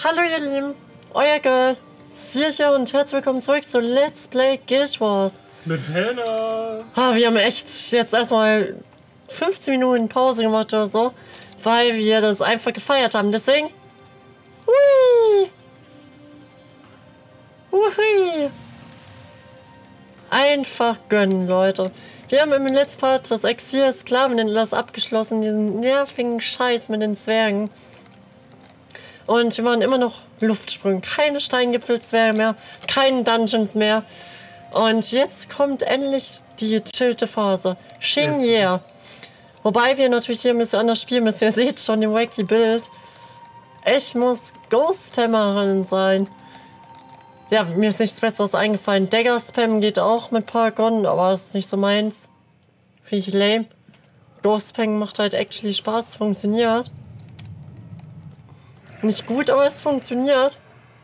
Hallo ihr Lieben, euer Girl, Sircha und herzlich willkommen zurück zu Let's Play Guild Wars. Mit Hannah. Wir haben echt jetzt erstmal 15 Minuten Pause gemacht oder so, weil wir das einfach gefeiert haben. Deswegen, hui, hui, einfach gönnen, Leute. Wir haben im letzten Part das Exil Sklavenhändlers abgeschlossen, diesen nervigen Scheiß mit den Zwergen. Und wir machen immer noch Luftsprünge. Keine Steingipfelzwerge mehr, keine Dungeons mehr. Und jetzt kommt endlich die gechillte Phase. Xingye. Wobei wir natürlich hier ein bisschen anders spielen müssen. Ihr seht schon im wacky Bild. Ich muss Ghost-Spammerin sein. Ja, mir ist nichts Besseres eingefallen. Dagger-Spam geht auch mit Paragon, aber das ist nicht so meins. Finde ich lame. Ghost-Spam macht halt actually Spaß, funktioniert. Nicht gut, aber es funktioniert.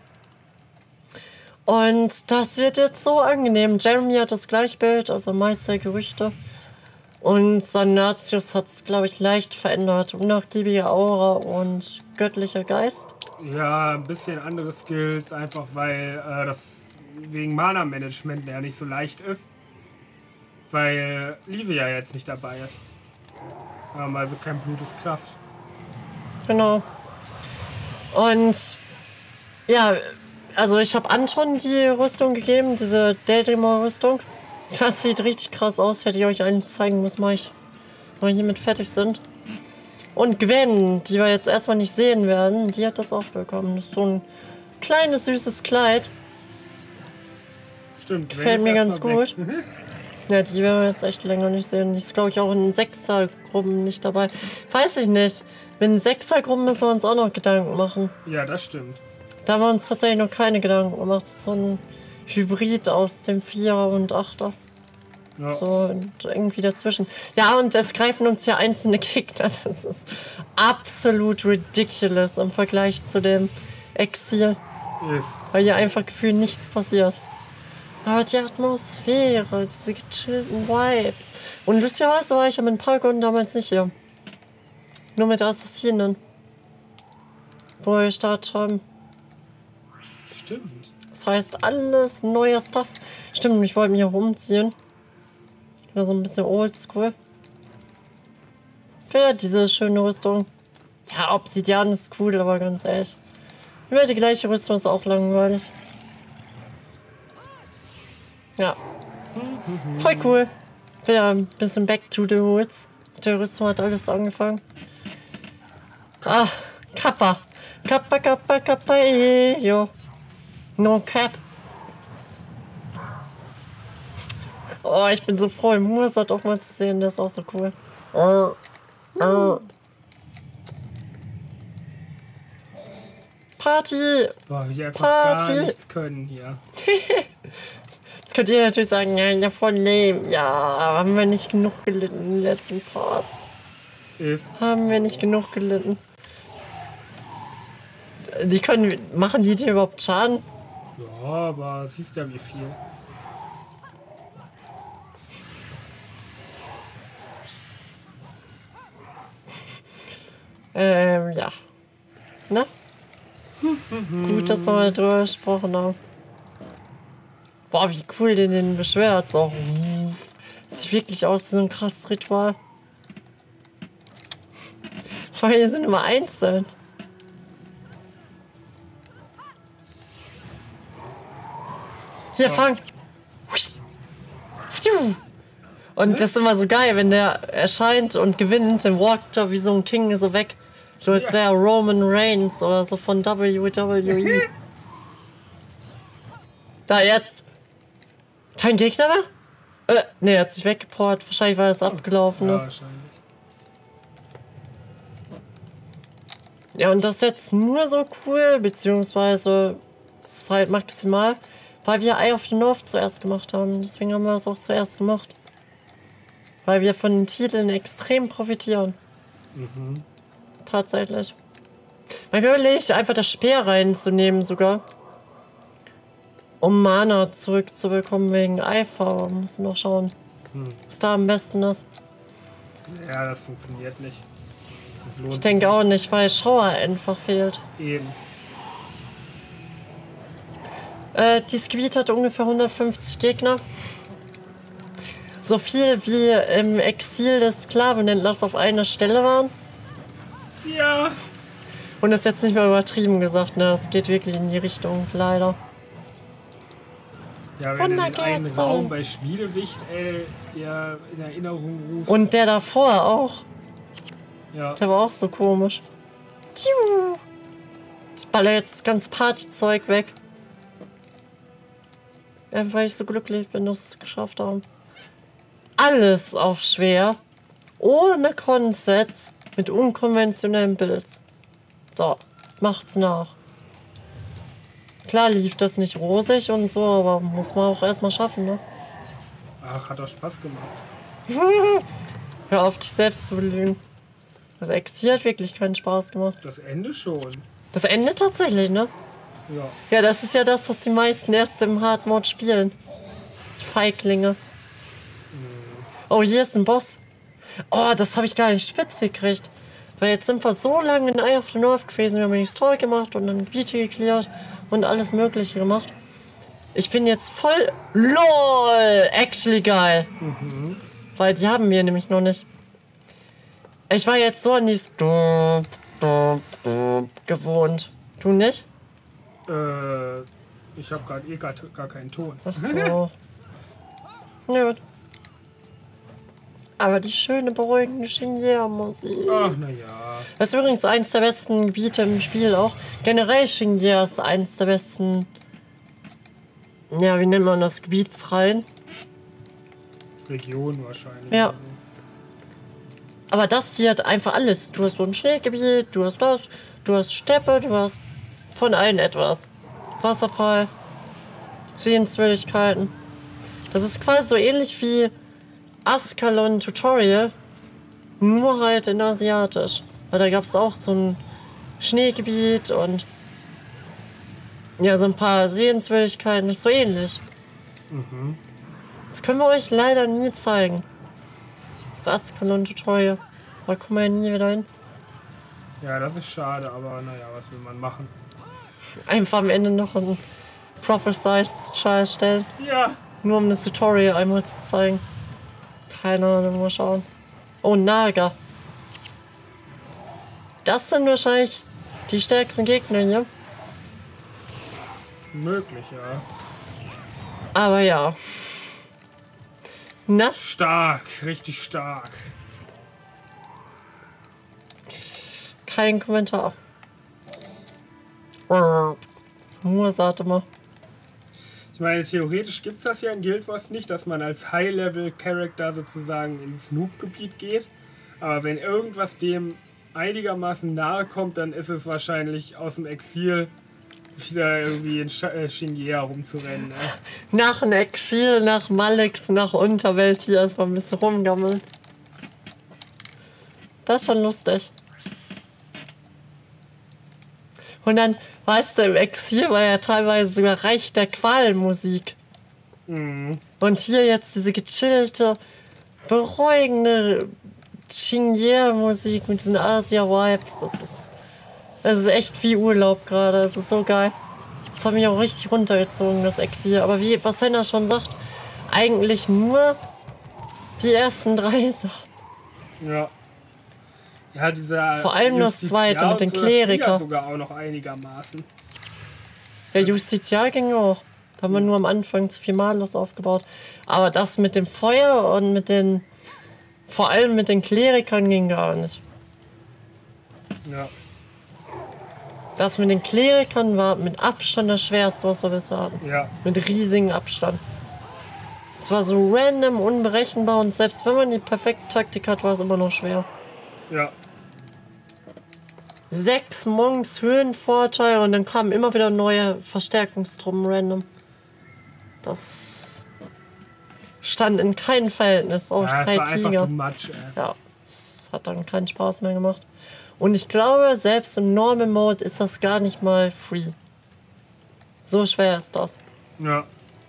Und das wird jetzt so angenehm. Jeremy hat das gleiche Bild, also Meister Gerüchte. Und Sanatius hat es, glaube ich, leicht verändert. Unnachgiebige Aura und göttlicher Geist. Ja, ein bisschen andere Skills, einfach weil das wegen Mana-Management ja nicht so leicht ist. Weil Livia jetzt nicht dabei ist. Also kein Blut ist Kraft. Genau. Und ja, also ich habe Anton die Rüstung gegeben, diese Daedrimor-Rüstung. Das sieht richtig krass aus, hätte ich euch eigentlich zeigen müssen, wenn wir hiermit fertig sind. Und Gwen, die wir jetzt erstmal nicht sehen werden, die hat das auch bekommen. Das ist so ein kleines, süßes Kleid. Stimmt. Gefällt mir ganz gut. Ja, die werden wir jetzt echt länger nicht sehen. Die ist, glaube ich, auch in 6er-Gruppen nicht dabei. Weiß ich nicht. Mit 6er-Gruppen müssen wir uns auch noch Gedanken machen. Ja, das stimmt. Da haben wir uns tatsächlich noch keine Gedanken gemacht. Das ist so ein Hybrid aus dem 4er und 8er. Ja. So und irgendwie dazwischen. Ja, und es greifen uns ja einzelne Gegner. Das ist absolut ridiculous im Vergleich zu dem Exil. Ist. Weil hier einfach gefühlt nichts passiert. Aber die Atmosphäre, diese gechillten Vibes. Und lustigerweise war ich ja mit Paragon damals nicht hier. Nur mit Assassinen. Wo wir gestartet haben. Stimmt. Das heißt, alles neuer Stuff. Stimmt, ich wollte mich auch umziehen. Wieder so ein bisschen oldschool. Für diese schöne Rüstung. Ja, Obsidian ist cool, aber ganz ehrlich. Immer die gleiche Rüstung ist auch langweilig. Ja. Voll cool. Wieder ein bisschen back to the roots. Mit der Rüstung hat alles angefangen. Ah, Kappa. Kappa, Kappa, Kappa, jo. No cap. Oh, ich bin so froh, im Mursat auch mal zu sehen. Das ist auch so cool. Party! Boah, wie einfach Party. gar nichts können hier. Jetzt könnt ihr natürlich sagen, ja, voll lame. Ja, haben wir nicht genug gelitten in den letzten Parts. Ist. Haben wir nicht genug gelitten. Die können, machen die dir überhaupt Schaden? Ja, aber siehst ja wie viel. Ja. Ne? Gut, dass wir mal drüber gesprochen haben. Boah, wie cool den beschwert. So. Sieht wirklich aus wie so ein krasses Ritual. Vor allem, die sind immer einzeln. Hier, fang! Und das ist immer so geil, wenn der erscheint und gewinnt, dann walkt er wie so ein King so weg. So als wäre er Roman Reigns oder so von WWE. Da jetzt! Kein Gegner mehr? Ne, er hat sich weggeport. Wahrscheinlich, weil es abgelaufen Ja, ist. wahrscheinlich. Ja, und das ist jetzt nur so cool, beziehungsweise es ist halt maximal, weil wir Eye of the North zuerst gemacht haben. Deswegen haben wir das auch zuerst gemacht. Weil wir von den Titeln extrem profitieren. Mhm. Tatsächlich. Manchmal überlege ich einfach das Speer reinzunehmen sogar. Um Mana zurückzubekommen wegen Eifer. Muss noch schauen, was da am besten ist. Ja, das funktioniert nicht. Das lohnt Ich denke auch nicht, weil Schauer einfach fehlt. Eben. Dieses Gebiet hat ungefähr 150 Gegner. So viel wie im Exil des Sklavenhändlers auf einer Stelle waren. Ja. Und das ist jetzt nicht mehr übertrieben gesagt, ne? Es geht wirklich in die Richtung, leider. Ja, wenn du den einen Raum bei Schmiedewicht, der in Erinnerung ruft. Und der davor auch. Ja. Der war auch so komisch. Ich baller jetzt das ganze Partyzeug weg. Einfach weil ich so glücklich bin, dass wir es geschafft haben. Alles auf schwer. Ohne Konsets. Mit unkonventionellen Builds. So, macht's nach. Klar lief das nicht rosig und so, aber muss man auch erstmal schaffen, ne? Ach, hat doch Spaß gemacht. Hör auf, dich selbst zu belügen. Das Exil hat wirklich keinen Spaß gemacht. Das Ende schon. Das Ende tatsächlich, ne? Ja. Ja, das ist ja das, was die meisten erst im Hard Mode spielen. Die Feiglinge. Oh, hier ist ein Boss. Oh, das habe ich gar nicht spitz gekriegt. Weil jetzt sind wir so lange in Eye of the North gewesen. Wir haben die Story gemacht und dann Gebiete geklärt und alles Mögliche gemacht. Ich bin jetzt voll... LOL! Actually geil. Weil die haben wir nämlich noch nicht. Ich war jetzt so an die gewohnt. Du nicht? Ich habe gerade gar keinen Ton. Ach so. Na gut. Aber die schöne, beruhigende Xingye-Musik. Ach, naja. Das ist übrigens eins der besten Gebiete im Spiel auch. Generell Xingye ist eins der besten... Ja, wie nennt man das? Gebietsreihen. Region wahrscheinlich. Ja. Aber das hier hat einfach alles. Du hast so ein Schneegebiet, du hast das, du hast Steppe, du hast von allen etwas. Wasserfall, Sehenswürdigkeiten. Das ist quasi so ähnlich wie Ascalon Tutorial, nur halt in Asiatisch. Weil da gab es auch so ein Schneegebiet und ja, so ein paar Sehenswürdigkeiten. Das ist so ähnlich. Das können wir euch leider nie zeigen. Das Ascalon Tutorial. Da kommen wir ja nie wieder hin. Ja, das ist schade, aber naja, was will man machen? Einfach am Ende noch ein Prophesized Char stellen. Ja. Nur um das Tutorial einmal zu zeigen. Keine Ahnung, mal schauen. Oh, Naga. Das sind wahrscheinlich die stärksten Gegner hier. Möglich, ja. Aber ja. Na? Stark, richtig stark. Kein Kommentar. Nur sagte mal. Ich meine, theoretisch gibt es das ja in Guild Wars nicht, dass man als High-Level-Character sozusagen ins Noob-Gebiet geht. Aber wenn irgendwas dem einigermaßen nahe kommt, dann ist es wahrscheinlich aus dem Exil wieder irgendwie in Xingye herumzurennen. Ne? Nach dem Exil, nach Malix, nach Unterwelt hier erstmal ein bisschen rumgammeln. Das ist schon lustig. Und dann, weißt du, im Exil war ja teilweise sogar Reich der Qualmusik. Und hier jetzt diese gechillte, beruhigende Xingye-Musik mit diesen Asia-Vibes. Das ist echt wie Urlaub gerade. Das ist so geil. Das hat mich auch richtig runtergezogen, das Exil. Aber wie was Henna schon sagt, eigentlich nur die ersten 3 Sachen. Ja. Ja, dieser vor allem das zweite mit den Klerikern. Sogar auch noch einigermaßen. Der Justiziar ging auch. Da haben wir nur am Anfang zu viel Malus aufgebaut. Aber das mit dem Feuer und mit den... Vor allem mit den Klerikern ging gar nicht. Ja. Das mit den Klerikern war mit Abstand das Schwerste, was wir bisher hatten. Ja. Mit riesigem Abstand. Es war so random, unberechenbar und selbst wenn man die perfekte Taktik hat, war es immer noch schwer. Ja. 6 Monks, Höhenvorteil und dann kamen immer wieder neue Verstärkungstruppen random. Das stand in keinem Verhältnis. Auch Ja, es kein war Tiger. einfach too much, ey. Ja, es hat dann keinen Spaß mehr gemacht. Und ich glaube, selbst im Normal Mode ist das gar nicht mal free. So schwer ist das. Ja.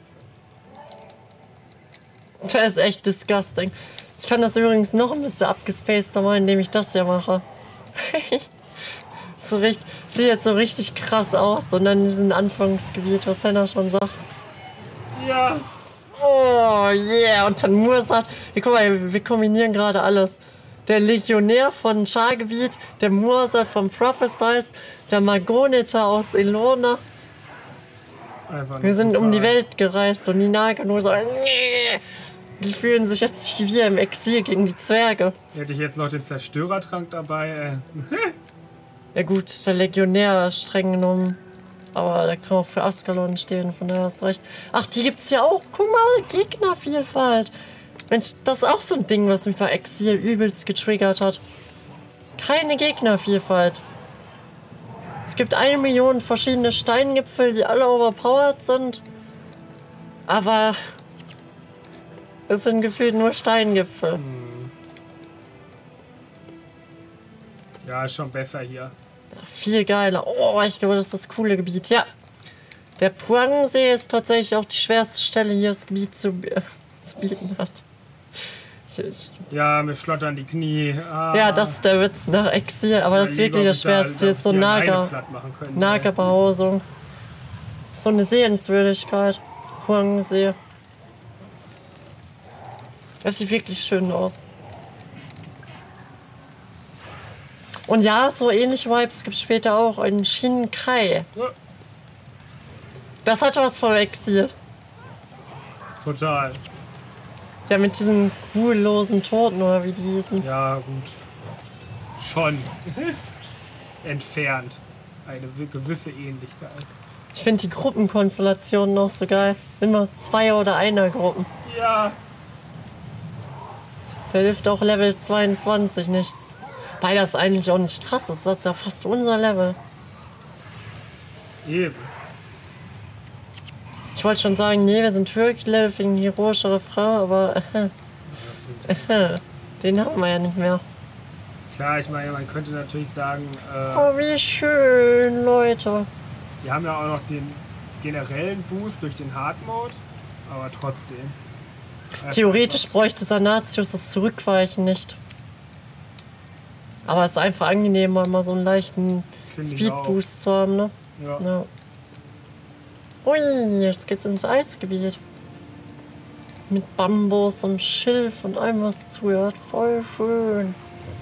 Das ist echt disgusting. Ich kann das übrigens noch ein bisschen abgespaceder machen, indem ich das hier mache. So richtig, sieht jetzt so richtig krass aus. Und dann diesen Anfangsgebiet, was Henna schon sagt. Ja. Oh yeah, und dann Mursat. Guck mal, wir kombinieren gerade alles. Der Legionär von Schargebiet, der Mursat von Prophesize, der Magonita aus Elona. Wir sind um die Welt gereist und die Nagano so, nee. Die fühlen sich jetzt wie wir im Exil gegen die Zwerge. Hätte ich jetzt noch den Zerstörertrank dabei. Ja gut, der Legionär streng genommen. Aber der kann auch für Askalon stehen, von daher hast du recht. Ach, die gibt's ja auch. Guck mal, Gegnervielfalt. Mensch, das ist auch so ein Ding, was mich bei Exil übelst getriggert hat. Keine Gegnervielfalt. Es gibt 1 Million verschiedene Steingipfel, die alle overpowered sind. Aber es sind gefühlt nur Steingipfel. Ja, ist schon besser hier. Ja, viel geiler. Oh, ich glaube, das ist das coole Gebiet. Ja. Der Puang-See ist tatsächlich auch die schwerste Stelle, hier das Gebiet zu bieten hat. Ja, mir schlottern die Knie. Ah. Ja, das ist der Witz nach Exil, aber das ist wirklich das Schwerste. Hier ist so Nagerbehausung. So eine Sehenswürdigkeit. Huang-See. Das sieht wirklich schön aus. Und ja, so ähnliche Vibes gibt es später auch in Shinkai. Ja. Das hat was von Exil. Total. Ja, mit diesen ruhelosen Toten oder wie die hießen. Ja, gut. Schon. Entfernt. Eine gewisse Ähnlichkeit. Ich finde die Gruppenkonstellationen auch so geil. Immer 2- oder 1er-Gruppen. Ja. Da hilft auch Level 22 nichts. Weil das eigentlich auch nicht krass ist. Das ist ja fast unser Level. Eben. Ich wollte schon sagen, nee, wir sind Höchstlevel wegen heroischer Frau, aber den haben wir ja nicht mehr. Klar, ich meine, man könnte natürlich sagen, Oh, wie schön, Leute. wir haben ja auch noch den generellen Boost durch den Hard Mode, aber trotzdem. Theoretisch bräuchte Sanatius das Zurückweichen nicht. Aber es ist einfach angenehmer, mal so einen leichten Speed-Boost zu haben, ne? Ja. Ja. Ui, jetzt geht's ins Eisgebiet. Mit Bambus und Schilf und allem, was zuhört. Voll schön.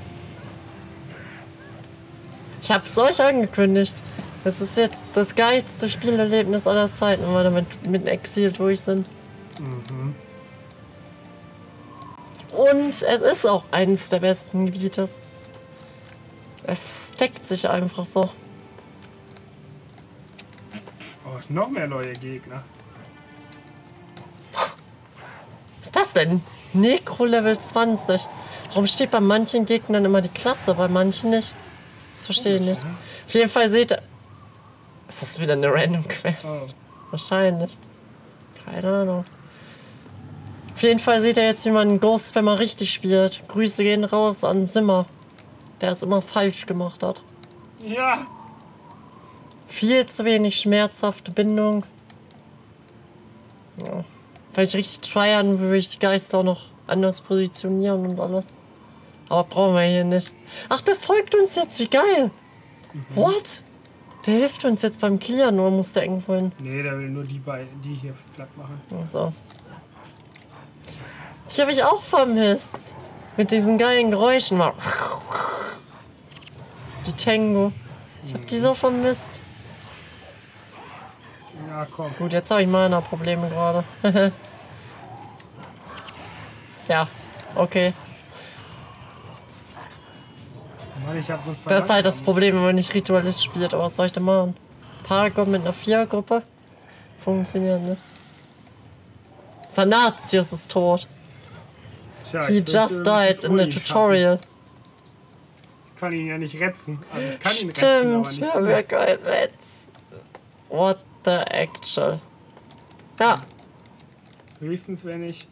Ich hab's euch angekündigt. Das ist jetzt das geilste Spielerlebnis aller Zeiten, wenn wir damit mit Exil durch sind. Mhm. Und es ist auch eines der besten Gebiete. Es deckt sich einfach so. Oh, noch mehr neue Gegner. Was ist das denn? Necro Level 20. Warum steht bei manchen Gegnern immer die Klasse, bei manchen nicht? Das verstehe ich nicht. Auf jeden Fall seht ihr... Ist das wieder eine Random Quest? Oh. Wahrscheinlich. Keine Ahnung. Auf jeden Fall seht ihr jetzt, wie man einen Ghost Spammer richtig spielt. Grüße gehen raus an Simmer, der es immer falsch gemacht hat. Ja. Viel zu wenig schmerzhafte Bindung. Ja. Weil ich richtig tryern würde ich die Geister auch noch anders positionieren und alles. Aber brauchen wir hier nicht. Ach, der folgt uns jetzt, wie geil. What? Der hilft uns jetzt beim Clearen, oder muss der irgendwo hin? Nee, der will nur die hier platt machen. Ach so. Die habe ich auch vermisst. Mit diesen geilen Geräuschen. Die Tango. Ich habe die so vermisst. Ja, komm. Gut, jetzt habe ich Mana-Probleme gerade. Ja, okay. Mann, ich hab so Das ist halt das Problem, wenn man nicht Ritualist spielt. Aber was soll ich denn machen? Paragon mit einer 4er-Gruppe? Funktioniert nicht. Sanatius ist tot. Tja, He ich just fürchte, died das in the Uli tutorial. Ich kann ihn ja nicht retzen. Also ich kann ihn retzen, Stimmt, aber ja, nicht. wer geil jetzt. What the actual. Ja, Höchstens, wenn ich...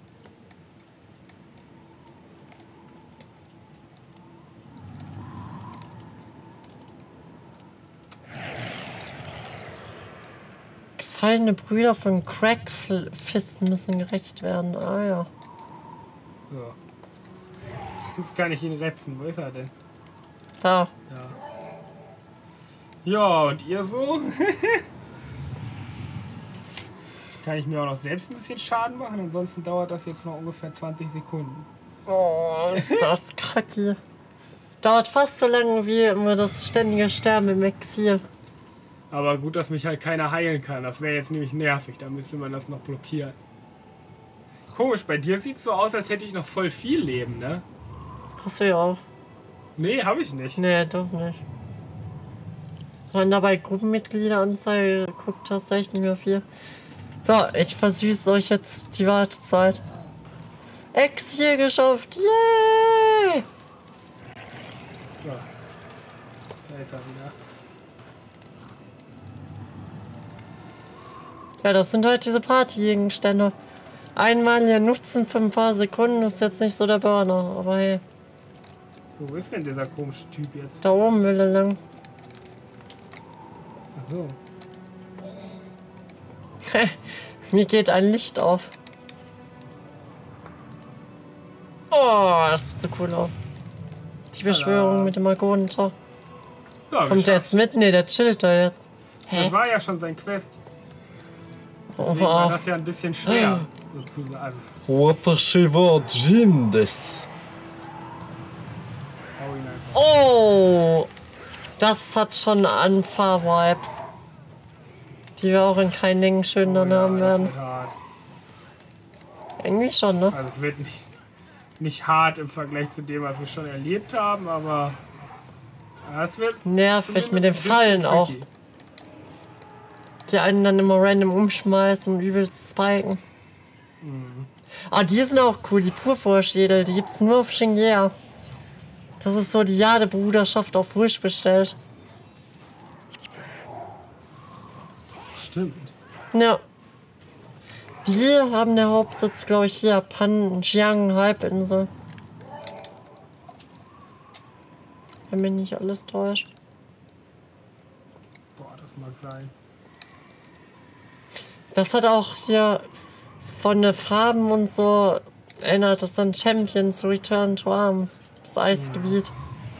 gefallene Brüder von Crackfist müssen gerecht werden. Ah ja. So. Jetzt kann ich ihn retzen. Wo ist er denn? Da. Ja. Ja, und ihr so? Kann ich mir auch noch selbst ein bisschen Schaden machen, ansonsten dauert das jetzt noch ungefähr 20 Sekunden. Oh, ist das kacke. Dauert fast so lange wie immer das ständige Sterben im Exil. Aber gut, dass mich halt keiner heilen kann. Das wäre jetzt nämlich nervig, da müsste man das noch blockieren. Komisch, bei dir sieht es so aus, als hätte ich noch voll viel Leben, ne? Hast du ja auch. Nee, habe ich nicht. Nee, doch nicht. Wenn dabei Gruppenmitgliederanzeige guckt hast, echt nicht mehr viel. So, ich versüße euch jetzt die Wartezeit. Exil geschafft! Yay! So. Da ist er wieder. Ja, das sind halt diese Partygegenstände. Einmal hier nutzen für ein paar Sekunden ist jetzt nicht so der Burner, aber hey. Wo ist denn dieser komische Typ jetzt? Da oben will er lang. Ach so. Mir geht ein Licht auf. Oh, das sieht so cool aus. Die Beschwörung mit dem Argonentor. Ja, Kommt der jetzt mit? Ne, der chillt da jetzt. Das Hä? war ja schon sein Quest. Deswegen war das ja ein bisschen schwer, sozusagen. Also, 私はジンです。 hau ihn einfach. Oh! Das hat schon Anfahr-Vibes. Die wir auch in keinen Dingen schön dann haben das werden. wird hart. Irgendwie schon, ne? Also es wird nicht hart im Vergleich zu dem, was wir schon erlebt haben, aber es wird Nervig mit den zumindest ein Fallen bisschen auch. tricky. Die einen dann immer random umschmeißen und übelst spiken. Ah, die sind auch cool, die Purpurschädel, die gibt's nur auf Shingia. Das ist so die Jade-Bruderschaft auf Wish bestellt. Stimmt. Ja. Die haben der Hauptsitz, glaube ich, hier, Panjiang Halbinsel. Wenn mich nicht alles täuscht. Boah, das mag sein. Das hat auch hier von den Farben und so erinnert das an Champions Return to Arms, das Eisgebiet.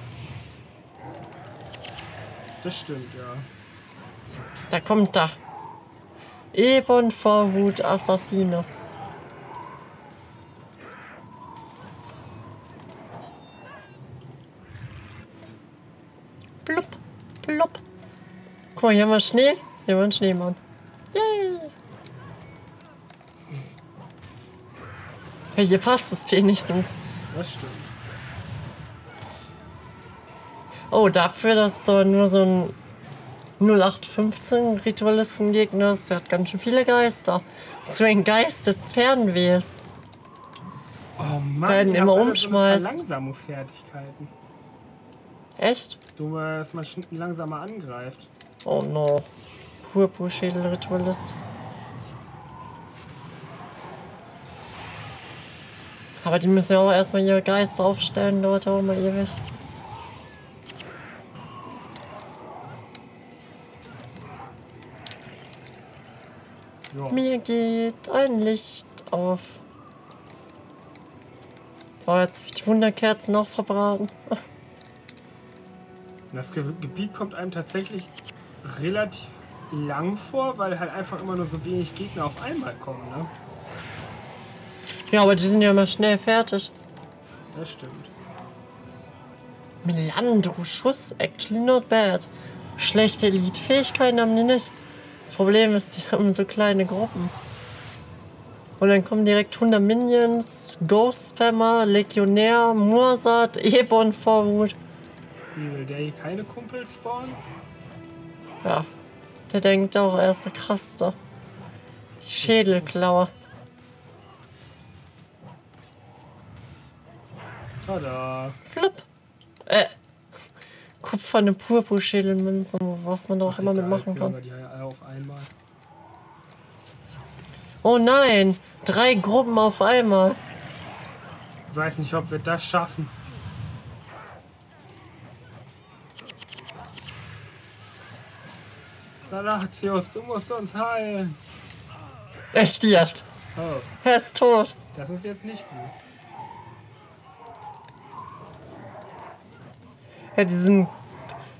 Das stimmt, ja. Da kommt da. Ebon Vorhut Assassine. Plupp, plupp. Guck mal, hier haben wir Schnee. Hier haben wir einen Schneemann. Yay! Hey, hier passt es wenigstens. Das stimmt. Oh, dafür, dass so nur so ein 0815 Ritualistengegner ist, der hat ganz schön viele Geister. Zu ein Geist des Fernwehs. Oh Mann, Werden ihr immer habt alle umschmeißt. So eine Verlangsamungsfertigkeiten. Echt? Du, dass man langsamer angreift. Oh no. Purpurschädel-Ritualist. Aber die müssen ja auch erstmal ihre Geister aufstellen, dauert auch mal ewig. Ja. Mir geht ein Licht auf. So, jetzt habe ich die Wunderkerzen auch verbraten. Das Gebiet kommt einem tatsächlich relativ lang vor, weil halt einfach immer nur so wenig Gegner auf einmal kommen, ne? Ja, aber die sind ja immer schnell fertig. Das stimmt. Melandro, Schuss, actually not bad. Schlechte Elite-Fähigkeiten haben die nicht. Das Problem ist, die haben so kleine Gruppen. Und dann kommen direkt 100 Minions, Ghost-Spammer, Legionär, Mursat, Ebon Vorhut. Wie will der hier keine Kumpel spawnen? Ja, der denkt auch, er ist der Krasseste. Die Schädelklauer. Tada. Flip. Kupferne Purpurschädelmünzen, was man da auch immer mitmachen Egal, kann. die alle auf einmal. Oh nein, 3 Gruppen auf einmal. Ich weiß nicht, ob wir das schaffen. Salatius, du musst uns heilen. Er stirbt. Oh, Er ist tot. das ist jetzt nicht gut. Ja, die sind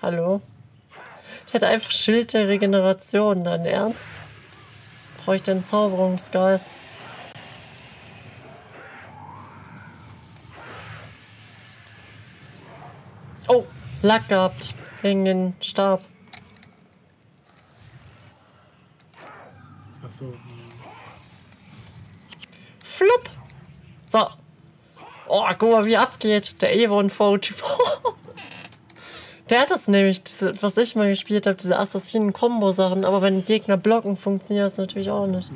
Hallo? Ich hätte einfach Schild der Regeneration, dein Ernst? Brauche ich den Zauberungsgeist? Oh, Lack gehabt. Wegen den Stab. Achso. Flupp! So. Oh, guck mal, wie abgeht. Der Evo-Typ. Der hat das nämlich, was ich mal gespielt habe, diese Assassinen-Kombo-Sachen. Aber wenn Gegner blocken, funktioniert das natürlich auch nicht.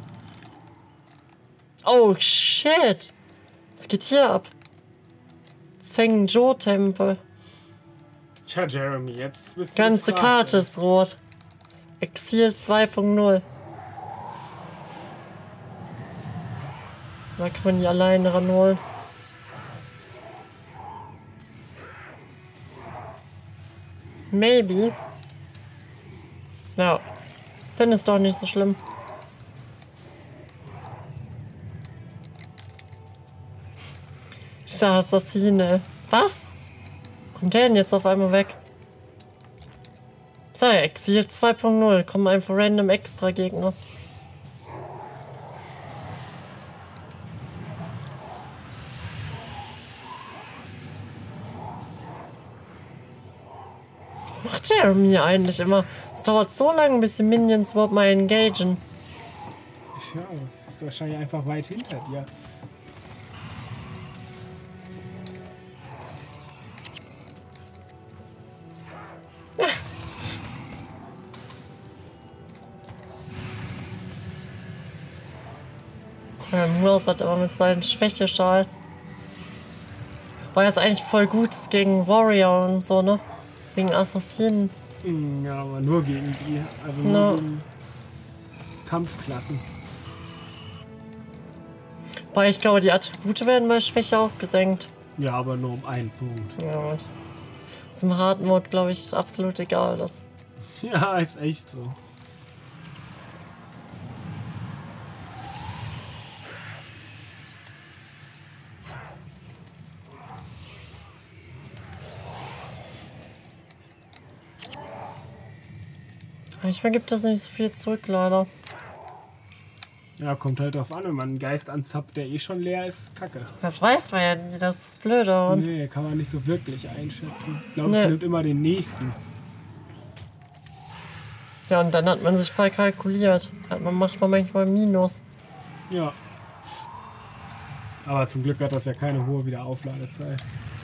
Oh, shit. Was geht hier ab? Zheng-Jo-Tempel. Tja, Jeremy, jetzt bist du Ganze gefragt, Karte ey. ist rot. Exil 2.0. Da kann man die alleine ranholen. Maybe. Ja. Dann ist doch nicht so schlimm. Dieser Assassine. Was? Kommt der denn jetzt auf einmal weg? So, Exil 2.0. Kommen einfach random extra Gegner. Was macht Jeremy eigentlich immer? Es dauert so lange, bis die Minions überhaupt mal engagen. Ja, ist wahrscheinlich einfach weit hinter dir. Mills hat aber mit seinen Schwäche-Scheiß. War jetzt eigentlich voll gut gegen Warrior und so, ne? Gegen Assassinen. Ja, aber nur gegen die. Also nur No. gegen Kampfklassen. Weil ich glaube, die Attribute werden bei Schwäche auch gesenkt. Ja, aber nur um einen Punkt. Ja, und zum Hard Mode, glaube ich, absolut egal. Das. Ja, ist echt so. Manchmal gibt das nicht so viel zurück, leider. Ja, kommt halt drauf an, wenn man einen Geist anzapft, der eh schon leer ist, kacke. Das weiß man ja nie, das ist blöder. Und Nee, kann man nicht so wirklich einschätzen. Ich glaube, Nee. es nimmt immer den nächsten. ja, und dann hat man sich voll kalkuliert. Macht man manchmal Minus. Ja. Aber zum Glück hat das ja keine hohe Wiederaufladezeit.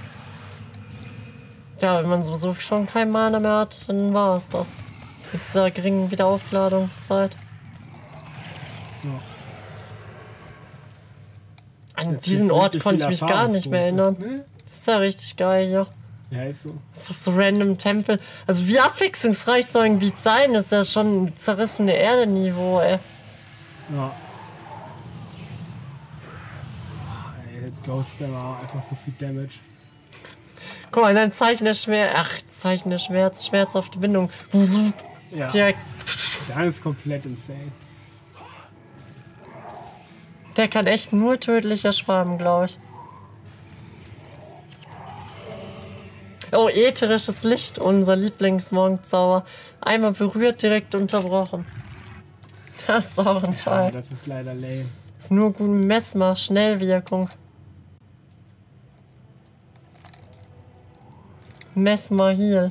Ja, wenn man sowieso schon kein Mana mehr hat, dann war es das. Mit dieser geringen Wiederaufladungszeit. Ja. An Jetzt diesen kriegst du Ort richtig konnte ich viele mich gar nicht mehr erinnern. Erfahrungspunkte. Ne? Das ist ja richtig geil hier. Ja, ist so. Fast so random Tempel. Also wie abwechslungsreich so ein Gebiet sein, ist ja schon ein zerrissene Erde-Niveau, ey. Ja. Boah, ey, Ghost Spammer, einfach so viel Damage. Guck mal, dann Zeichen der Schmerz. Ach, Zeichen der Schmerz. Schmerzhafte Bindung. Ja, Direkt. dann ist komplett insane. Der kann echt nur tödlicher Schwarm, glaube ich. Oh, ätherisches Licht, unser Lieblingsmorgenzauber. Einmal berührt, direkt unterbrochen. Das ist auch ein Ja, Scheiß. das ist leider lame. Ist nur gut Messmer, Schnellwirkung. Messmer Heal.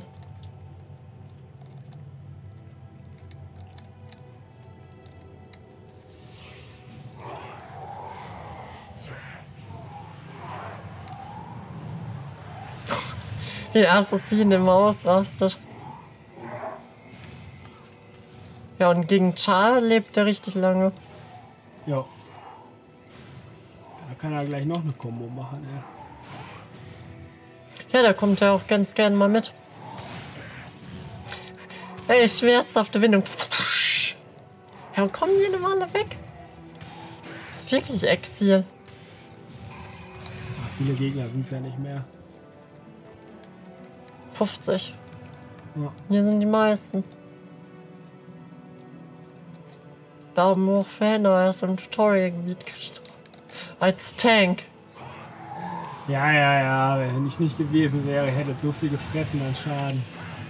Wie der Assassin immer ausrastet. Ja, und gegen Char lebt er richtig lange. Ja. Da kann er gleich noch eine Combo machen, ey. Ja, da kommt er auch ganz gern mal mit. Ey, schmerzhafte Windung. Ja, und kommen die denn alle weg? Das ist wirklich Exil. Ach, viele Gegner sind es ja nicht mehr. 50. Ja. Hier sind die meisten. Daumen hoch für Henna, er ist im Tutorial-Gebiet gestorben. Als Tank. Ja, wenn ich nicht gewesen wäre, hätte so viel gefressen an Schaden.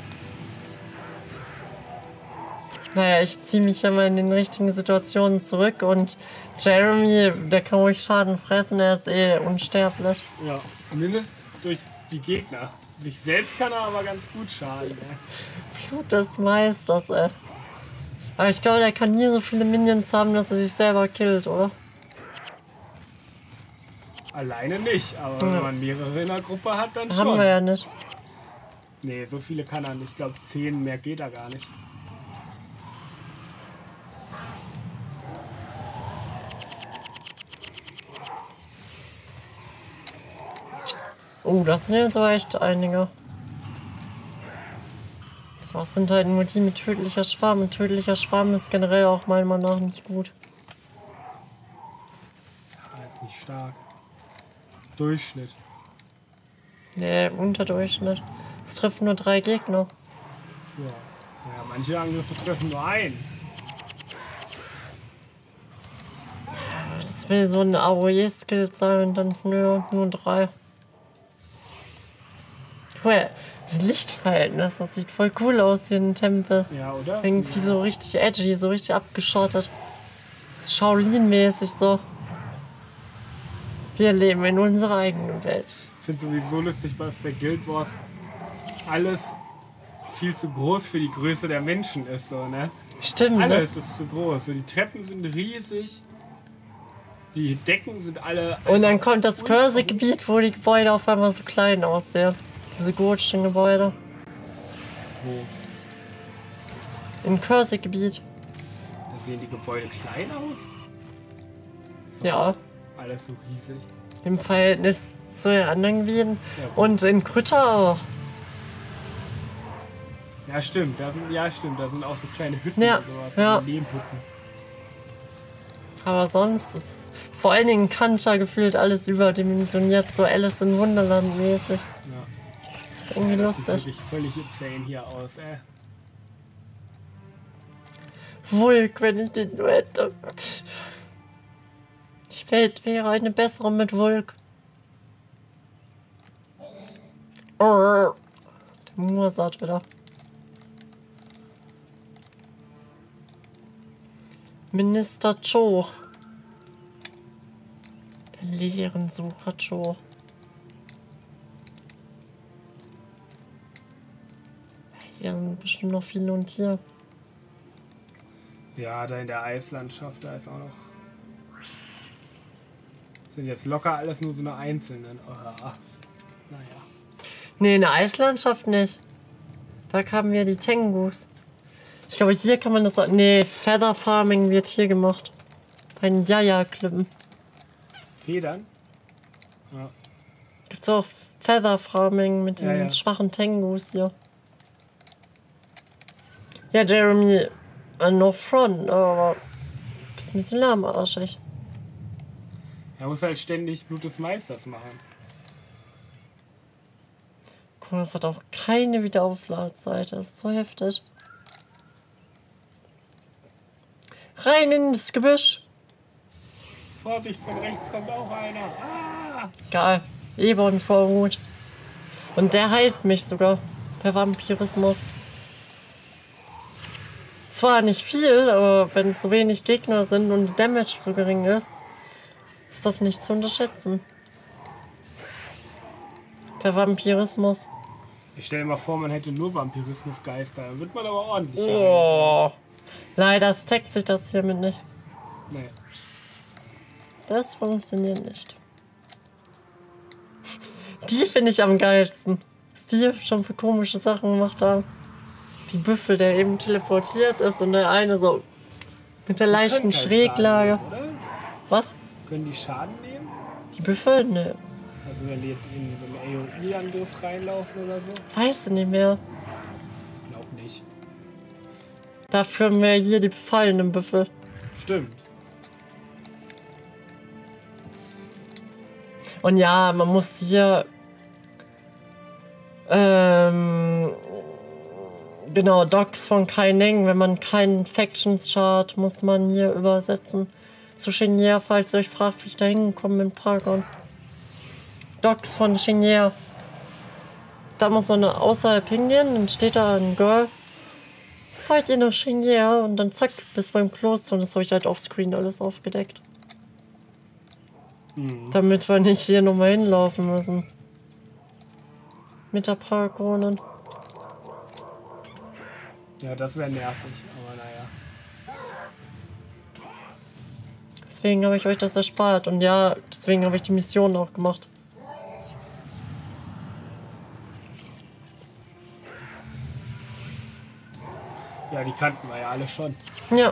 Naja, ich ziehe mich ja mal in den richtigen Situationen zurück und Jeremy, der kann ruhig Schaden fressen, er ist eh unsterblich. Ja, zumindest durch die Gegner. Sich selbst kann er aber ganz gut schaden. Blut des Meisters, ey. Aber ich glaube, der kann nie so viele Minions haben, dass er sich selber killt, oder? Alleine nicht, aber wenn man mehrere in der Gruppe hat, dann schon. Haben wir ja nicht. Nee, so viele kann er nicht. Ich glaube, 10 mehr geht er gar nicht. Oh, das sind jetzt aber echt einige. Das sind halt nur die mit tödlicher Schwarm. Und tödlicher Schwarm ist generell auch meiner Meinung nach nicht gut. Ja, ist nicht stark. Durchschnitt. Nee, Unterdurchschnitt. Es trifft nur 3 Gegner. Ja. Ja, manche Angriffe treffen nur einen. Das will so ein AOE-Skill sein und dann nur 3. Cool. Das Lichtverhältnis, das sieht voll cool aus hier in Tempel. Ja, oder? Irgendwie so richtig edgy, so richtig abgeschottet. Das ist Shaolin-mäßig so. Wir leben in unserer eigenen Welt. Ich finde sowieso lustig, was bei Guild Wars alles viel zu groß für die Größe der Menschen ist. So, ne? Stimmt, ne? Alles ist zu groß. So, die Treppen sind riesig. Die Decken sind alle. Und dann kommt das Cursor-Gebiet, wo die Gebäude auf einmal so klein aussehen. Diese gotischen Gebäude. Wo? Im Cursor-Gebiet. Da sehen die Gebäude klein aus? So, Ja. Alles so riesig. Im Verhältnis zu den anderen Gebieten. Ja, gut. Und in Krypta auch. Ja, stimmt. Da sind auch so kleine Hütten Ja, und sowas. ja. So Lehmhütten. Aber sonst ist vor allen Dingen Kancha gefühlt alles überdimensioniert. So Alice in Wunderland mäßig. Ja. Ist irgendwie Das sieht lustig. wirklich völlig insane hier aus, ey. Vulk, wenn ich den nur hätte. Die Welt wäre eine bessere mit Vulk. Der Mursat wieder. Minister Cho. Der Lehren-Sucher Cho. Hier sind bestimmt noch viele und hier. Ja, da in der Eislandschaft, da ist auch noch. Sind jetzt locker alles nur so eine einzelnen. Oh, naja. Nee, in der Eislandschaft nicht. Da kamen ja die Tengus. Ich glaube, hier kann man das... Nee, Feather Farming wird hier gemacht. Bei den Jaja-Klippen. Federn? Ja. Gibt's auch Feather Farming mit den Ja. schwachen Tengus hier. Ja, Jeremy, no front, aber bist ein bisschen lahmarschig. Er muss halt ständig Blut des Meisters machen. Guck mal, das hat auch keine Wiederaufladseite. Das ist so heftig. Rein ins Gebüsch. Vorsicht, von rechts kommt auch einer. Ah! Geil. Ebon vor Wut. Und der heilt mich sogar. Der Vampirismus. Zwar nicht viel, aber wenn so wenig Gegner sind und die Damage so gering ist, ist das nicht zu unterschätzen. Der Vampirismus. Ich stelle mir vor, man hätte nur Vampirismusgeister. Dann wird man aber ordentlich geheilt. Oh. Leider stackt sich das hiermit nicht. Nee. Das funktioniert nicht. Die finde ich am geilsten. Was die hier schon für komische Sachen gemacht haben. Die Büffel, der eben teleportiert ist und der eine so mit der leichten Können keinen Schräglage. Schaden nehmen, oder? Was? Können die Schaden nehmen? Die Büffel? Ne. Also wenn die jetzt in so einen AOE-Angriff reinlaufen oder so? Weißt du nicht mehr. Glaub nicht. Dafür haben wir hier die befallenen Büffel. Stimmt. Und ja, man muss hier genau, Docs von Kai Neng, wenn man keinen Factions-Chart, muss man hier übersetzen. Zu Chenier, falls ihr euch fragt, wie ich da hingekommen bin, Paragon. Docs von Chenier. Da muss man außerhalb hingehen, dann steht da ein Girl fahrt ihr nach Chenier und dann zack, bis beim Kloster und das habe ich halt offscreen alles aufgedeckt. Damit wir nicht hier nochmal hinlaufen müssen. Mit der Parkrunde. Ja, das wäre nervig, aber naja. Deswegen habe ich euch das erspart und ja, deswegen habe ich die Mission auch gemacht. Ja, die kannten wir ja alle schon. Ja.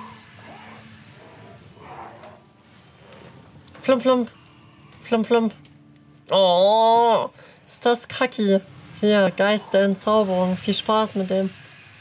Flump, flump. Flump, flump. Oh, ist das kacki. Hier, Geist der Entzauberung. Viel Spaß mit dem.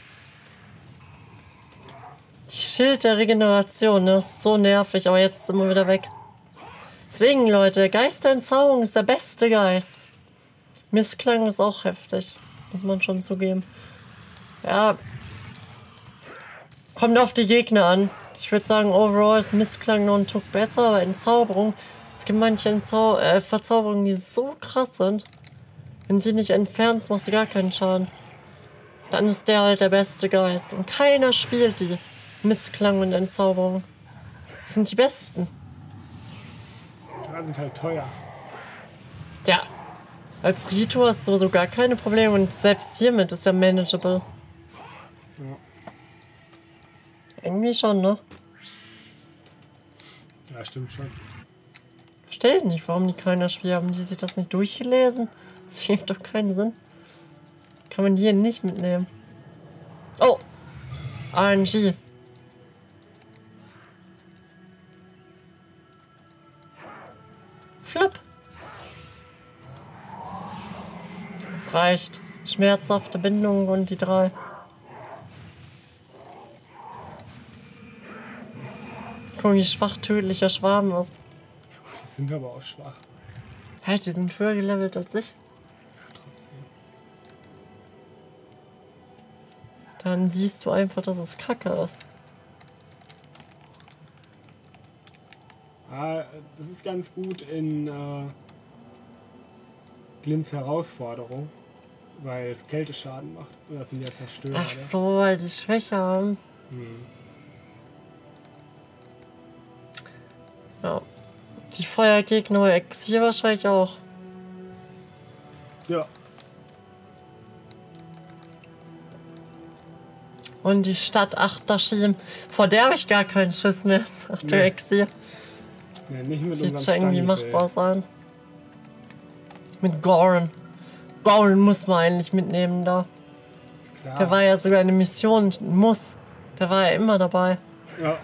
Die Schild der Regeneration, das ist so nervig, aber jetzt sind wir wieder weg. Deswegen, Leute, Geist der Entzauberung ist der beste Geist. Missklang ist auch heftig. Muss man schon zugeben. Ja. Kommt auf die Gegner an. Ich würde sagen, overall ist Missklang noch ein Tuck besser, aber Entzauberung, es gibt manche Verzauberungen, die so krass sind. Wenn sie nicht entfernst, machst du gar keinen Schaden. Dann ist der halt der beste Geist. Und keiner spielt die Missklang und Entzauberung. Das sind die besten. Ja, sind halt teuer. Ja. Als Rito hast du so gar keine Probleme und selbst hiermit ist ja manageable. Ja. Irgendwie schon, ne? Ja, stimmt schon. Verstehe ich nicht, warum die keiner spielt. Haben die sich das nicht durchgelesen? Das ergibt doch keinen Sinn. Kann man die hier nicht mitnehmen. Oh! RNG. Flip. Das reicht. Schmerzhafte Bindung und die 3. Guck, wie schwach tödlicher Schwarm ist. Ja, gut, die sind aber auch schwach. Hä, die sind höher gelevelt als ich. Ja, trotzdem. Dann siehst du einfach, dass es Kacke ist. Ah, das ist ganz gut in Glints Herausforderung, weil es Kälteschaden macht. Das sind ja Zerstörer. Ach so, weil die Schwäche haben. Ja. Die Feuergegner Exil wahrscheinlich auch. Ja. Und die Stadt Achterschiem. Vor der habe ich gar keinen Schiss mehr. Ach du Nee. Exil. Nee, nicht mit Wird unserem schon irgendwie Stani-Bild. machbar sein. Mit Goran. Goran muss man eigentlich mitnehmen da. Klar. Der war ja sogar eine Mission. Muss. Der war ja immer dabei. Ja.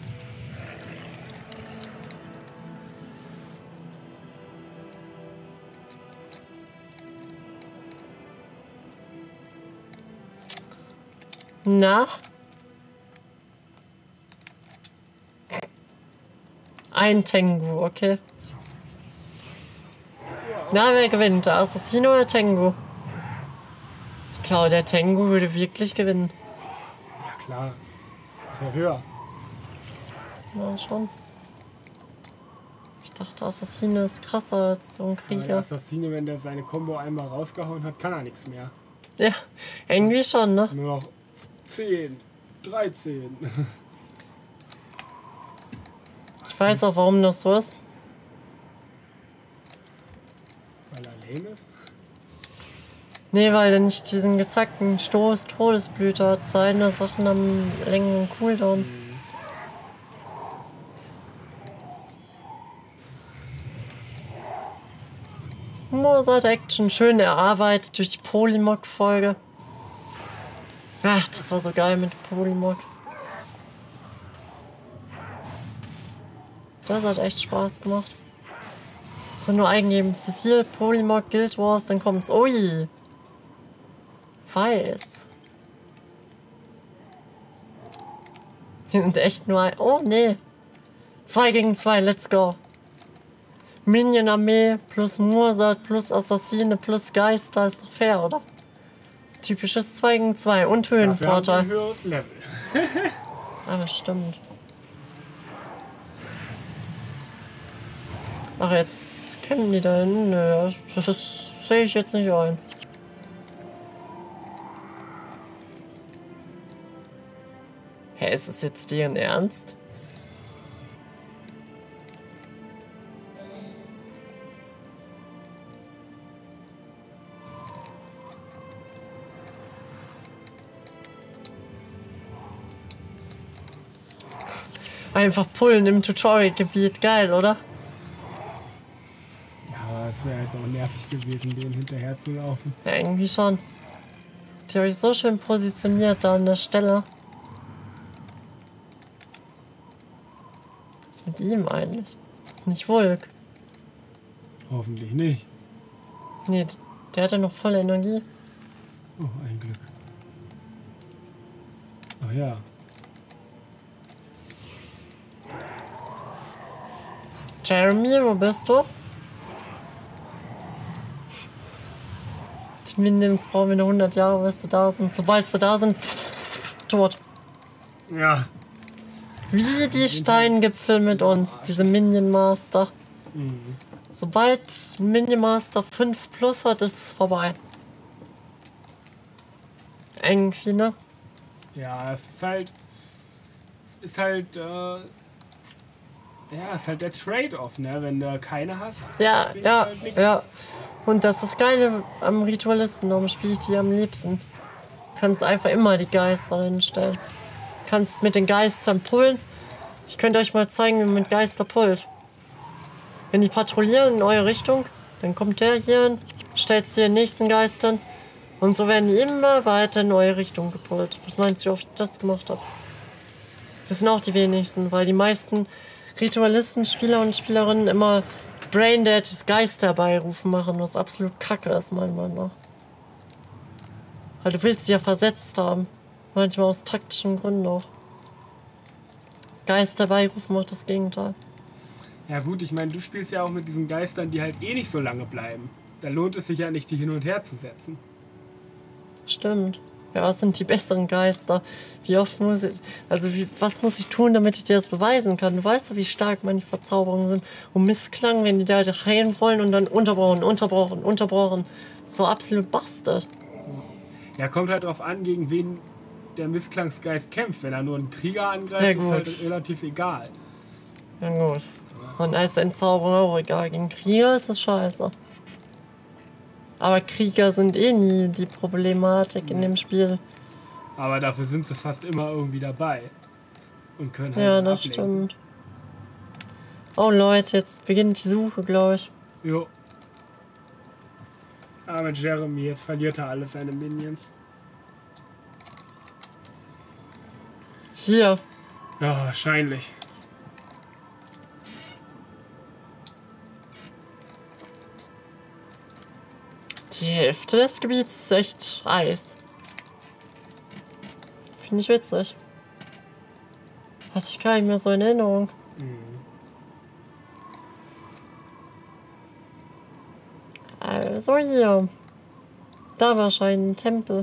Na? Ein Tengu, okay. Na, wer gewinnt? Der Assassino oder Tengu? Ich glaube, der Tengu würde wirklich gewinnen. Ja, klar. Ist ja höher. Ja, schon. Ich dachte, Assassino ist krasser als so ein Aber der Krieger. Assassine, wenn der seine Combo einmal rausgehauen hat, kann er nichts mehr. Ja, irgendwie schon, ne? Nur noch 10, 13. Ich weiß auch, warum das so ist. Weil er lame ist? Nee, weil er nicht diesen gezackten Stoß Todesblüte hat. Seine Sachen haben längeren Cooldown. Mozart Action, schön erarbeitet durch die Polymog-Folge. Ach, das war so geil mit Polymog. Das hat echt Spaß gemacht. So nur eingeben, Cecil, Polymog, Guild Wars, dann kommt's. Ui! Weiß. Hier sind echt nur ein. Oh nee. 2 gegen 2, let's go. Minion-Armee plus Mozart plus Assassine plus Geister ist doch fair, oder? Typisches 2 gegen 2 und Dafür haben wir Höhenvorteil. ein höheres Level. Ah, stimmt. Ach, jetzt kennen die da hinten. Nö, das sehe ich jetzt nicht ein. Hä, ist das jetzt deren Ernst? Einfach pullen im Tutorial-Gebiet. Geil, oder? Ja, es wäre jetzt auch nervig gewesen, denen hinterher zu laufen. Ja, irgendwie schon. Die habe ich so schön positioniert da an der Stelle. Was ist mit ihm eigentlich? Das ist nicht Vulk. Hoffentlich nicht. Nee, der hat ja noch voll Energie. Oh, ein Glück. Ach ja. Jeremy, wo bist du? Die Minions brauchen wieder 100 Jahre, bis sie da sind. Sobald sie da sind, tot. Ja. Wie die Steingipfel mit uns, diese Minion Master. Mhm. Sobald Minion Master 5 plus hat, ist es vorbei. Irgendwie, ne? Ja, es ist halt. Ja, es ist halt der Trade-off, ne? Wenn du keine hast. Ja, bringt's ja, halt nix. ja. Und das ist das Geile am Ritualisten, darum spiele ich die am liebsten. Du kannst einfach immer die Geister hinstellen. Du kannst mit den Geistern pullen. Ich könnte euch mal zeigen, wie man mit Geister pullt. Wenn die patrouillieren in eure Richtung, dann kommt der hier hin, stellt sie den nächsten Geistern. Und so werden die immer weiter in eure Richtung gepullt. Was meinst du, wie oft ich das gemacht habe? Das sind auch die wenigsten, weil die meisten Ritualisten, Spieler und Spielerinnen immer Braindead Geister herbeirufen machen, was absolut kacke ist, meiner Meinung nach. Weil du willst sie ja versetzt haben. Manchmal aus taktischen Gründen auch. Geister herbeirufen macht das Gegenteil. Ja, gut, ich meine, du spielst ja auch mit diesen Geistern, die halt eh nicht so lange bleiben. Da lohnt es sich ja nicht, die hin und her zu setzen. Stimmt. Ja, was sind die besseren Geister? Wie oft muss ich. Was muss ich tun, damit ich dir das beweisen kann? Du weißt doch, wie stark meine Verzauberungen sind. Und Missklang, wenn die da heilen wollen und dann unterbrauchen. So absolut bastard. Ja, kommt halt drauf an, gegen wen der Missklangsgeist kämpft. Wenn er nur einen Krieger angreift, Ja, ist gut. halt relativ egal. Ja, gut. Und da ist der Entzauberung auch egal. Gegen Krieger ist das scheiße. Aber Krieger sind eh nie die Problematik in dem Spiel. Aber dafür sind sie fast immer irgendwie dabei. Und können halt Ja, mal das ablenken. stimmt. Oh Leute, jetzt beginnt die Suche, glaube ich. Jo. Aber mit Jeremy, jetzt verliert er alle seine Minions. Hier. Ja, wahrscheinlich. Die Hälfte des Gebiets ist echt Eis. Finde ich witzig. Hatte ich gar nicht mehr so in Erinnerung. Also hier. Da wahrscheinlich ein Tempel.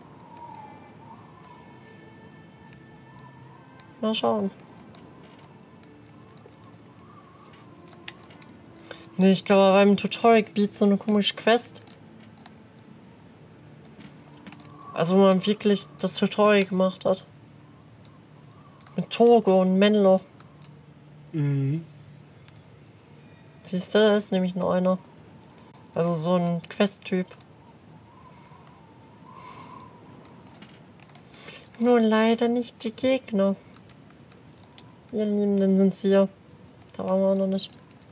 Mal schauen. Nee, ich glaube, beim Tutorial-Gebiet so eine komische Quest. Also, wo man wirklich das Tutorial gemacht hat. Mit Togo und Menlo. Mhm. Siehst du, da ist nämlich nur einer. Also so ein Quest-Typ. Nur leider nicht die Gegner. Ihr Lieben, dann sind sie hier. Da waren wir auch noch nicht.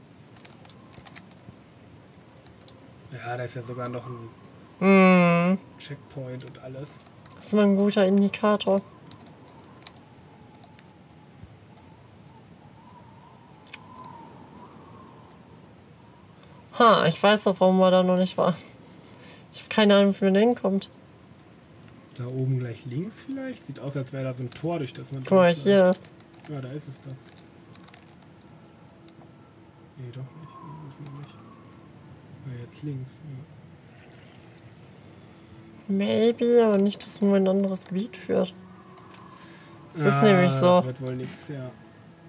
Ja, da ist ja sogar noch ein Hm, Checkpoint und alles. das ist mal ein guter Indikator. Ha, ich weiß doch, warum wir da noch nicht waren. Ich habe keine Ahnung, wie man da hinkommt. Da oben gleich links vielleicht? Sieht aus, als wäre da so ein Tor, durch das man Guck mal, durchläuft. hier ist. Ja, da ist es dann. Nee, doch nicht. Das ist noch nicht. Ja, jetzt links. Ja. Maybe, aber nicht, dass nur ein anderes Gebiet führt. Das ist Ah, nämlich so. Das wird wohl nichts, ja. Da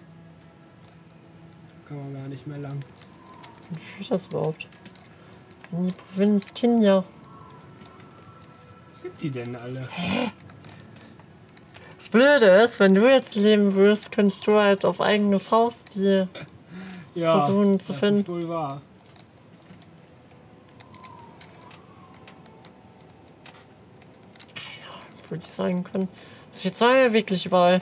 kann man gar nicht mehr lang. Wie führt das überhaupt? In die Provinz Kinja. Was sind die denn alle? Das Blöde ist, wenn du jetzt leben würdest, könntest du halt auf eigene Faust die Ja, versuchen zu das finden. ist wohl wahr. Würde ich sagen können. Das wird zwar ja wirklich überall.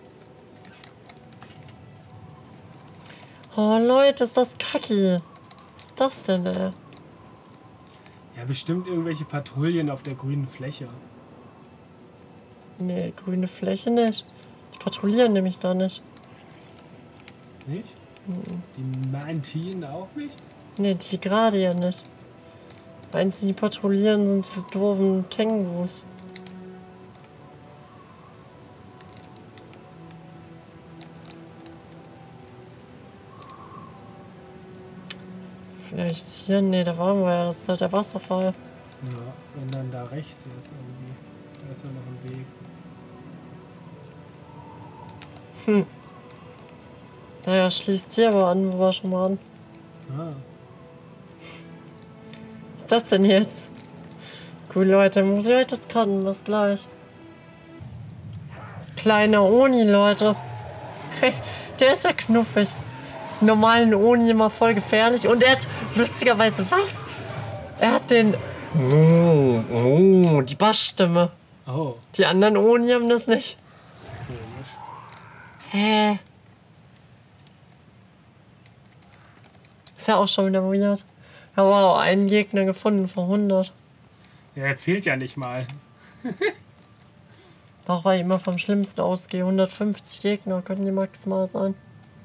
Oh Leute, ist das kacki. Was ist das denn, ey? Ja, bestimmt irgendwelche Patrouillen auf der grünen Fläche. Nee, grüne Fläche nicht. Die patrouillieren nämlich da nicht. Nicht? Die Mantinen auch nicht? Nee, die gerade ja nicht. Die einzigen, die patrouillieren, sind diese doofen Tengus. Vielleicht hier, nee, da waren wir ja, das ist halt der Wasserfall. Ja, wenn dann da rechts ist irgendwie. Da ist ja noch ein Weg. Naja, schließt hier aber an, wo wir schon mal an. Ah. Was ist das denn jetzt? Cool, Leute, muss ich euch das cutten, bis gleich. Kleiner Oni, Leute. Hey, der ist ja knuffig. Normalen Oni immer voll gefährlich. Und er hat lustigerweise was? Er hat den... die Bassstimme. Oh, Die anderen Oni haben das nicht. komisch. Hä? Ist ja auch schon wieder weird. Ja, wow, einen Gegner gefunden von 100. Ja, er zählt ja nicht mal. Doch, weil ich immer vom Schlimmsten ausgehe. 150 Gegner können die maximal sein.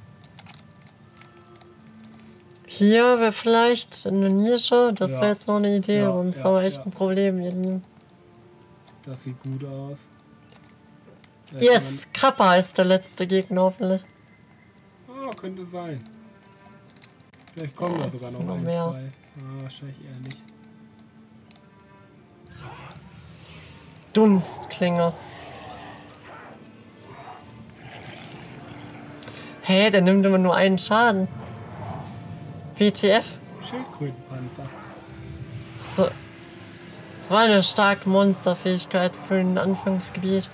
Hier wäre vielleicht eine Nische. Das Ja. wäre jetzt noch eine Idee, Ja, sonst ja, haben wir echt ja. ein Problem. Ihr Lieben. Das sieht gut aus. Da Yes, Kappa ist der letzte Gegner hoffentlich. Oh, könnte sein. Vielleicht kommen Ja, da sogar noch noch ein, mehr. zwei. Ah, wahrscheinlich eher nicht. Dunstklinge. Hä, der nimmt immer nur einen Schaden. WTF. Schildkrötenpanzer. So. Das war eine starke Monsterfähigkeit für ein Anfangsgebiet.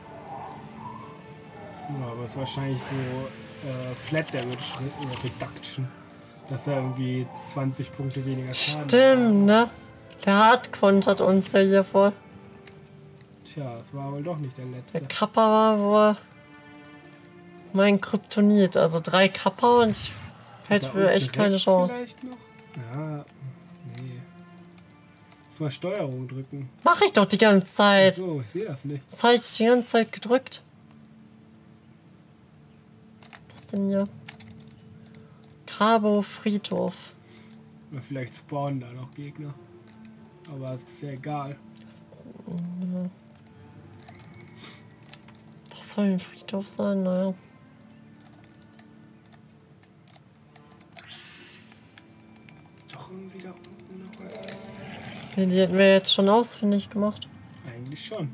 Ja, aber es ist wahrscheinlich so Flat Damage Reduction. Dass er irgendwie 20 Punkte weniger Schaden Stimmt, ne? Der Hard kontert uns ja hier voll. Tja, es war wohl doch nicht der letzte. Der Kappa war wohl mein Kryptonit. Also 3 Kappa und ich hätte Da für unten echt keine rechts Chance. Vielleicht noch? Ja, nee. Muss mal Steuerung drücken. Mach ich doch die ganze Zeit. So, ich sehe das nicht. Das habe ich die ganze Zeit gedrückt. Was denn hier? Cabo Friedhof. Oder vielleicht spawnen da noch Gegner. Aber es ist ja egal. Das soll ein Friedhof sein, naja. Doch irgendwie da unten noch was. Nee, die hätten wir jetzt schon ausfindig gemacht. Eigentlich schon.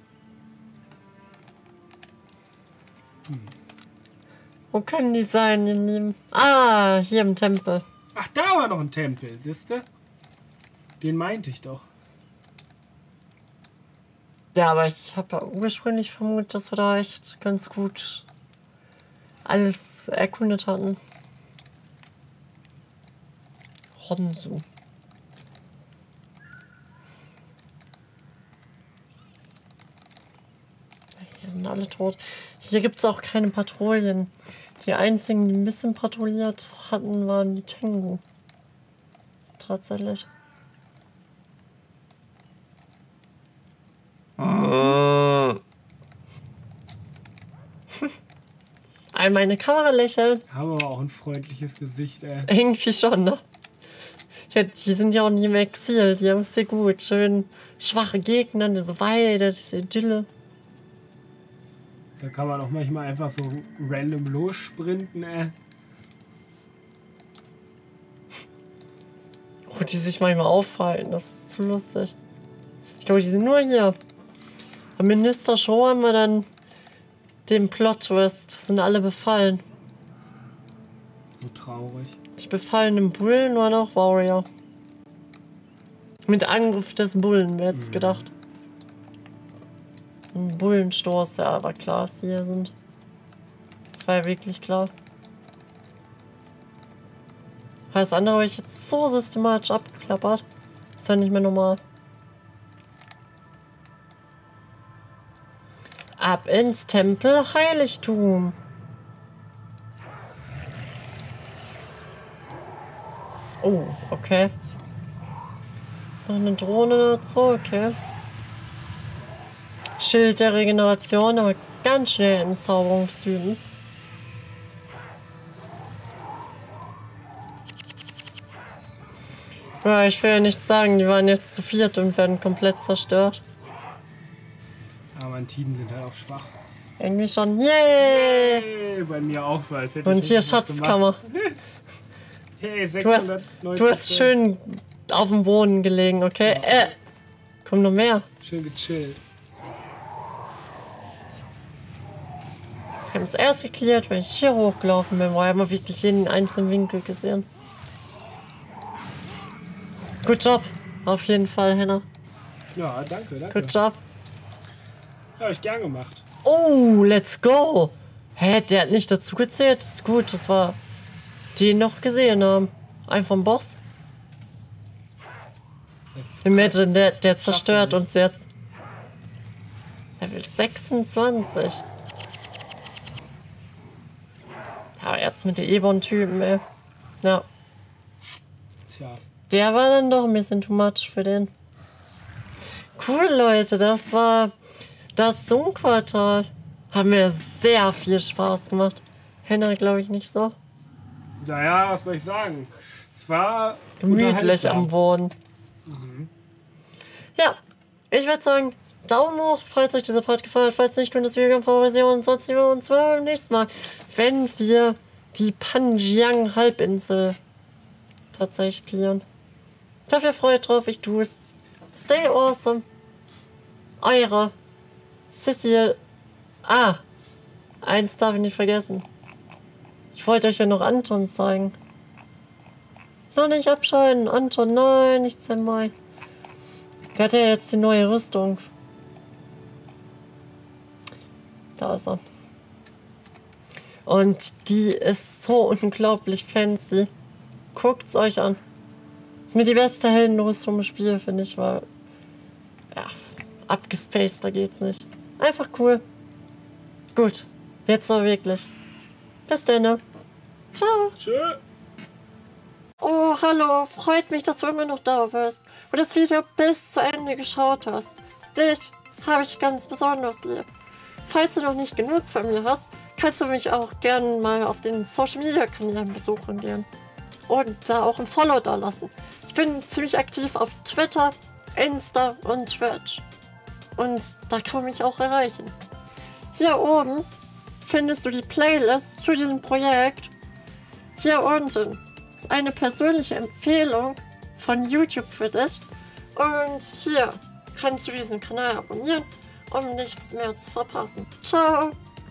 Wo können die sein, ihr Lieben? Ah, hier im Tempel. Ach, da war noch ein Tempel, siehste? Den meinte ich doch. Ja, aber ich habe ja ursprünglich vermutet, dass wir da echt ganz gut alles erkundet hatten. Honsu. Hier sind alle tot. Hier gibt es auch keine Patrouillen. Die einzigen, die ein bisschen patrouilliert hatten, waren die Tengu. Tatsächlich. Einmal in die Kamera lächeln. Haben aber auch ein freundliches Gesicht, ey. Irgendwie schon, ne? Ja, die sind ja auch nie im Exil. Die haben es sehr gut. Schön schwache Gegner, diese Weide, diese Idylle. Da kann man auch manchmal einfach so random lossprinten, ey. Oh, die sich manchmal aufhalten. Das ist zu lustig. Ich glaube, die sind nur hier. Am Minister Show haben wir dann den Plot-Twist. Sind alle befallen. So traurig. Die befallenen Bullen waren auch Warrior. Mit Angriff des Bullen, wer hätte es gedacht. Ein Bullenstoß, ja, war klar, dass die hier sind. Das war ja wirklich klar. Das andere habe ich jetzt so systematisch abgeklappert. Ist ja nicht mehr normal. Ab ins Tempel Heiligtum. Oh, okay. Noch eine Drohne dazu, okay. Schild der Regeneration, aber ganz schnell Entzauberungstypen. Ja, ich will ja nichts sagen, die waren jetzt zu viert und werden komplett zerstört. Aber Mantiden sind halt auch schwach. Irgendwie schon. Yay! Hey, bei mir auch so, als hätte Und ich hier richtig was Schatzkammer. gemacht. Hey, Du hast 609%. Du hast schön auf dem Boden gelegen, okay? Ja. Komm noch mehr. Schön gechillt. Wir haben es erst geklärt, wenn ich hier hochgelaufen bin. Boah, haben wir wirklich jeden einzelnen Winkel gesehen. Good job. Auf jeden Fall, Henna. Ja, danke, danke. Good job. Ja, hab ich gern gemacht. Oh, let's go. Hä, der hat nicht dazu gezählt. Das ist gut, das war den noch gesehen haben. Ein vom Boss. Imagine, der zerstört uns jetzt. Level 26. Ja, jetzt mit den Ebon-Typen, ey. Ja. Tja. Der war dann doch ein bisschen too much für den. Cool, Leute, das war das Zoom-Quartal. Haben wir sehr viel Spaß gemacht. Henna, glaube ich, nicht so. Naja, was soll ich sagen? Es war Gemütlich unterhaltsam. am Boden. Ja, ich würde sagen, Daumen hoch, falls euch dieser Part gefallen hat. Falls nicht, könnt ihr das Video gerne favorisieren und sonst sehen wir uns beim nächsten Mal, wenn wir die Panjiang-Halbinsel tatsächlich clearen. Dafür freue ich drauf, ich tue es. Stay awesome. Eure Cecil. Ah, eins darf ich nicht vergessen. Ich wollte euch ja noch Anton zeigen. Noch nicht abschalten. Anton, nein, nicht Zenmai. Der hat ja jetzt die neue Rüstung. Da ist er. Und die ist so unglaublich fancy. Guckt's euch an. Ist mir die beste Heldenrüstung im Spiel, finde ich, weil ja, abgespaced, da geht's nicht. Einfach cool. Gut, jetzt aber wirklich. Bis dann. Ne? Ciao. Tschö. Oh, hallo. Freut mich, dass du immer noch da bist und das Video bis zu Ende geschaut hast. Dich habe ich ganz besonders lieb. Falls du noch nicht genug von mir hast, kannst du mich auch gerne mal auf den Social Media Kanälen besuchen gehen. Und da auch ein Follow da lassen. Ich bin ziemlich aktiv auf Twitter, Insta und Twitch. Und da kann man mich auch erreichen. Hier oben findest du die Playlist zu diesem Projekt. Hier unten ist eine persönliche Empfehlung von YouTube für dich. Und hier kannst du diesen Kanal abonnieren, um nichts mehr zu verpassen. Ciao!